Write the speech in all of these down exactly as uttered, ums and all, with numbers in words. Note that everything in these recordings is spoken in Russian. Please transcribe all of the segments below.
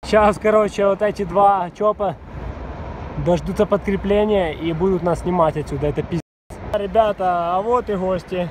Сейчас, короче, вот эти два чопа дождутся подкрепления и будут нас снимать отсюда. Это пиздец. Ребята, а вот и гости.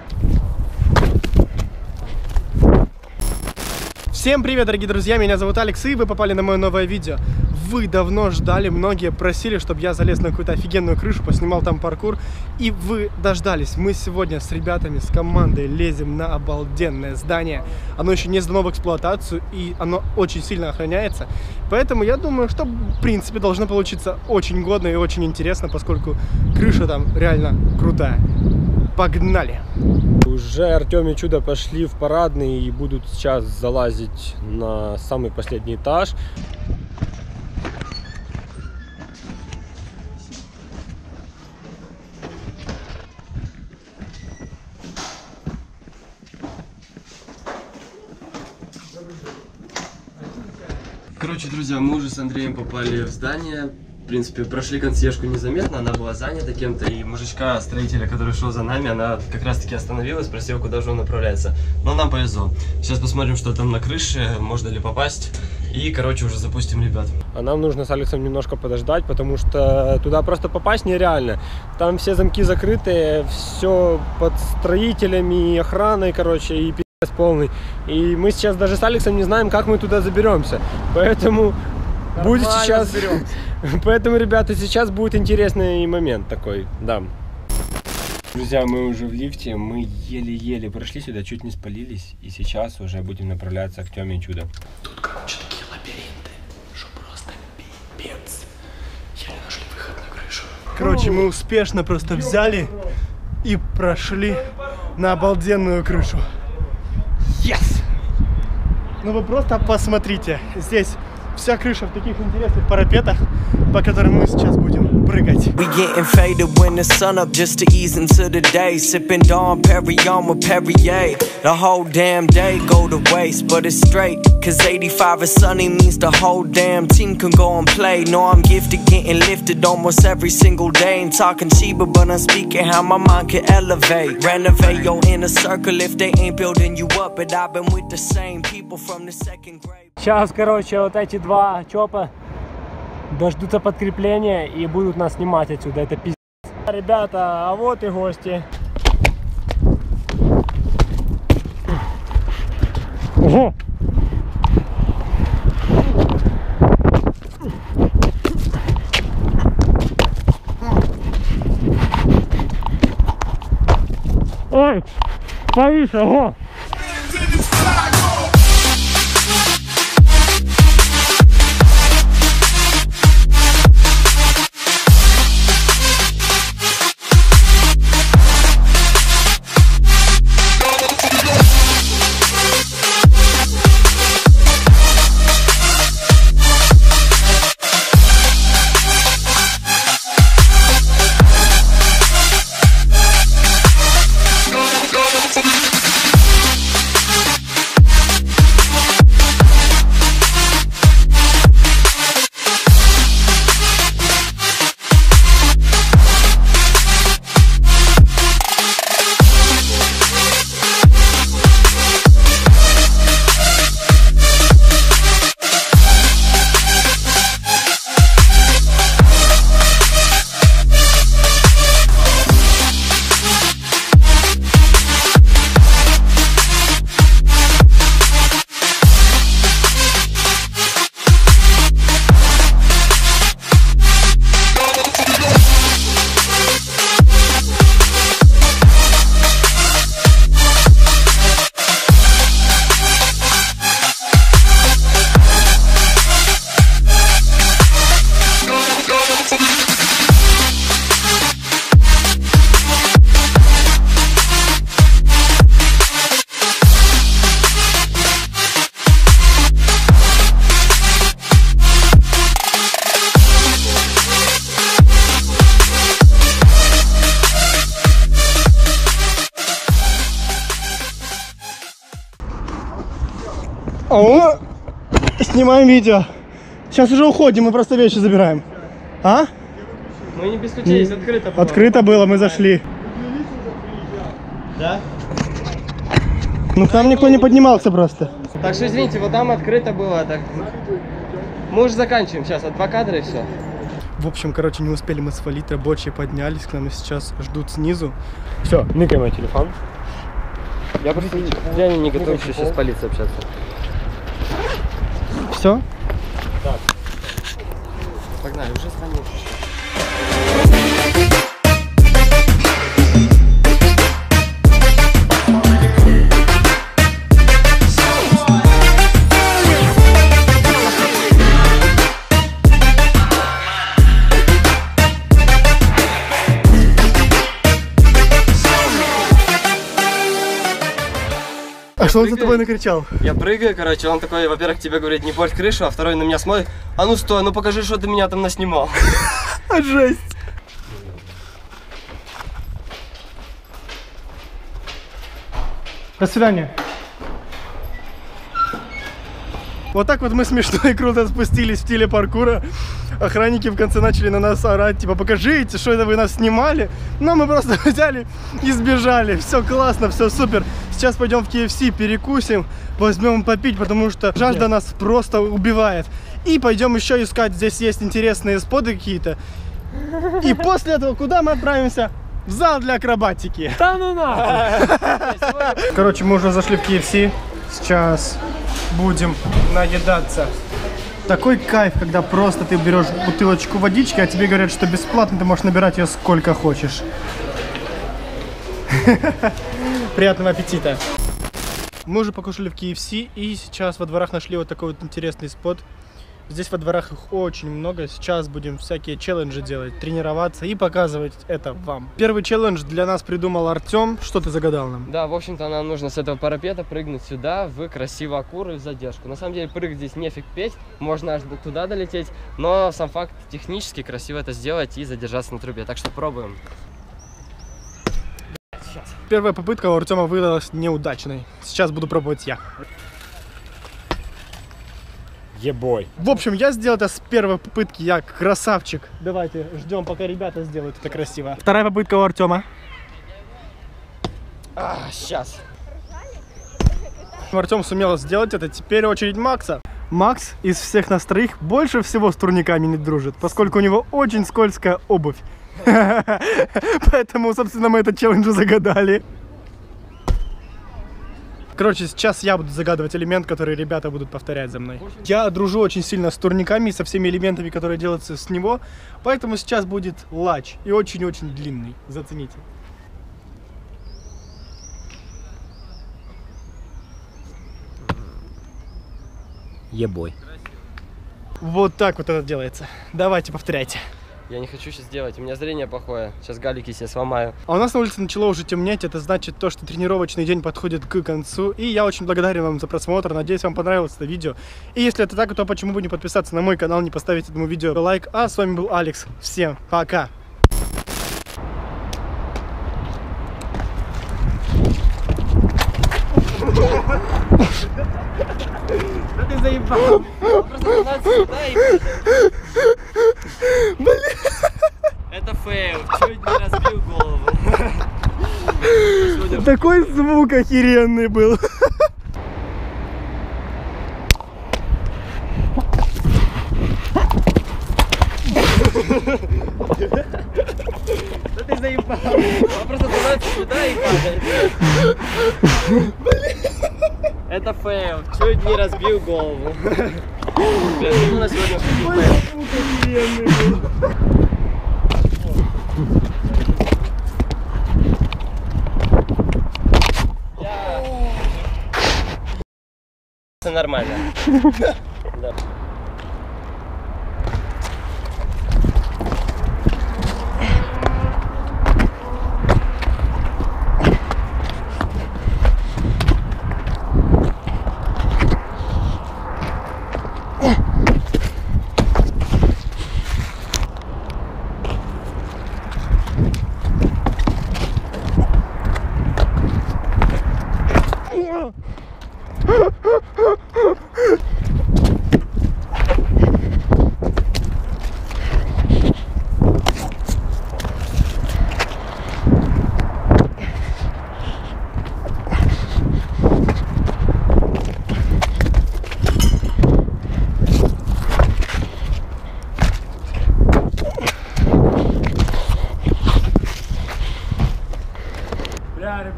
Всем привет, дорогие друзья, меня зовут Алекс, и вы попали на мое новое видео. Вы давно ждали, многие просили, чтобы я залез на какую-то офигенную крышу, поснимал там паркур. И вы дождались. Мы сегодня с ребятами, с командой лезем на обалденное здание. Оно еще не сдано в эксплуатацию, и оно очень сильно охраняется. Поэтому я думаю, что в принципе должно получиться очень годно и очень интересно, поскольку крыша там реально крутая. Погнали! Уже Артем и Чудо пошли в парадный и будут сейчас залазить на самый последний этаж. Короче, друзья, мы уже с Андреем попали в здание. В принципе, прошли консьержку незаметно, она была занята кем-то, и мужичка, строителя, который шел за нами, она как раз таки остановилась, спросила, куда же он направляется. Но нам повезло. Сейчас посмотрим, что там на крыше, можно ли попасть, и, короче, уже запустим ребят. А нам нужно с Алексом немножко подождать, потому что туда просто попасть нереально. Там все замки закрыты, все под строителями, охраной, короче, и пи***ц полный. И мы сейчас даже с Алексом не знаем, как мы туда заберемся. Поэтому... Будет сейчас, поэтому, ребята, сейчас будет интересный момент такой, да. Друзья, мы уже в лифте, мы еле-еле прошли сюда, чуть не спалились, и сейчас уже будем направляться к Тёме и Чудо. Тут, короче, такие лабиринты, что просто пипец. Еле нашли выход на крышу. Короче, мы успешно просто взяли и прошли на обалденную крышу. Yes! Ну вы просто посмотрите, здесь... Вся крыша в таких интересных парапетах, по которым мы сейчас будем прыгать. We getting faded when the sun up just to ease into the day. Sipping Dom Perignon with Perrier. The whole damn day go to waste, but it's straight. Cause eighty-five is sunny means the whole damn team can go and play. No, I'm gifted, getting lifted almost every single day. Ain't talking cheaper, but I'm speaking how my mind can elevate. Renovate your inner circle if they ain't building you up. But I've been with the same people from the second grade. Сейчас, короче, вот эти два чопа дождутся подкрепления и будут нас снимать отсюда. Это пиздец. Ребята, а вот и гости. Ого! Ой, повыше, ого! О, снимаем видео. Сейчас уже уходим, мы просто вещи забираем. А? Мы не без ключей, здесь открыто было. Открыто было, мы зашли. Да? Ну к нам никто не поднимался просто. Так что извините, вот там открыто было. Так... Мы уже заканчиваем сейчас, а два кадра и все. В общем, короче, не успели мы свалить, рабочие поднялись к нам и сейчас ждут снизу. Все, ныкай мой телефон. Я просто реально не готов еще сейчас с полицией общаться. Все? Так. Погнали, уже станешь. А что он за тобой накричал? Я прыгаю, короче, он такой, во-первых, тебе говорит, не порть крышу, а второй на меня смотрит, а ну стой, ну покажи, что ты меня там наснимал. Жесть! До свидания. Вот так вот мы смешно и круто спустились в стиле паркура. Охранники в конце начали на нас орать, типа, покажите, что это вы нас снимали. Но мы просто взяли и сбежали. Все классно, все супер. Сейчас пойдем в кей эф си, перекусим, возьмем попить, потому что жажда нас просто убивает. И пойдем еще искать, здесь есть интересные споты какие-то. И после этого куда мы отправимся? В зал для акробатики. Да ну нахуй! Короче, мы уже зашли в кей эф си. Сейчас будем наедаться. Такой кайф, когда просто ты берешь бутылочку водички, а тебе говорят, что бесплатно, ты можешь набирать ее сколько хочешь. Приятного аппетита. Мы уже покушали в кей эф си и сейчас во дворах нашли вот такой вот интересный спот. Здесь во дворах их очень много. Сейчас будем всякие челленджи делать, тренироваться и показывать это вам. Первый челлендж для нас придумал Артем. Что ты загадал нам? Да, в общем-то, нам нужно с этого парапета прыгнуть сюда, в красивую акуру и в задержку. На самом деле, прыгать здесь нефиг петь, можно аж до туда долететь, но сам факт технически красиво это сделать и задержаться на трубе. Так что пробуем. Сейчас. Первая попытка у Артема выдалась неудачной. Сейчас буду пробовать я. Ебой. В общем, я сделал это с первой попытки, я красавчик. Давайте ждем, пока ребята сделают это красиво. Вторая попытка у Артема. А, сейчас. Артем сумел сделать это, теперь очередь Макса. Макс из всех нас троих больше всего с турниками не дружит, поскольку у него очень скользкая обувь. Поэтому, собственно, мы этот челлендж загадали. Короче, сейчас я буду загадывать элемент, который ребята будут повторять за мной. Я дружу очень сильно с турниками, со всеми элементами, которые делаются с него. Поэтому сейчас будет лач. И очень-очень длинный. Зацените. Ебой. Вот так вот это делается. Давайте, повторяйте. Я не хочу сейчас делать, у меня зрение плохое. Сейчас галики себе сломаю. А у нас на улице начало уже темнеть. Это значит то, что тренировочный день подходит к концу. И я очень благодарен вам за просмотр. Надеюсь, вам понравилось это видео. И если это так, то почему бы не подписаться на мой канал, не поставить этому видео лайк. А с вами был Алекс. Всем пока! Да ты заебал. Просто становится сюда и... Блин. Это фейл. Чуть не разбил голову. Такой звук охеренный был. Да ты заебал. Он просто становится сюда и падает. Это фейл. Чуть не разбил голову. Блин, у нас сегодня фейл. Все нормально. Да.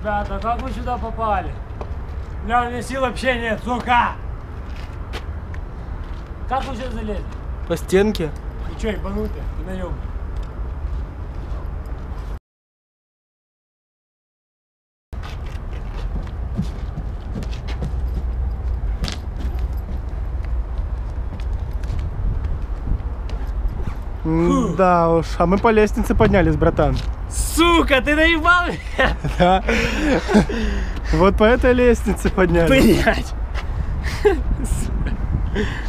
Ребята, как вы сюда попали? Бля, у меня сил вообще нет, сука! Как вы сюда залезли? По стенке. Ты чё, ебанутый? Ты наёбан. М, Да уж, а мы по лестнице поднялись, братан. Сука, ты наебал меня? Да. Вот по этой лестнице поднялись. Блять!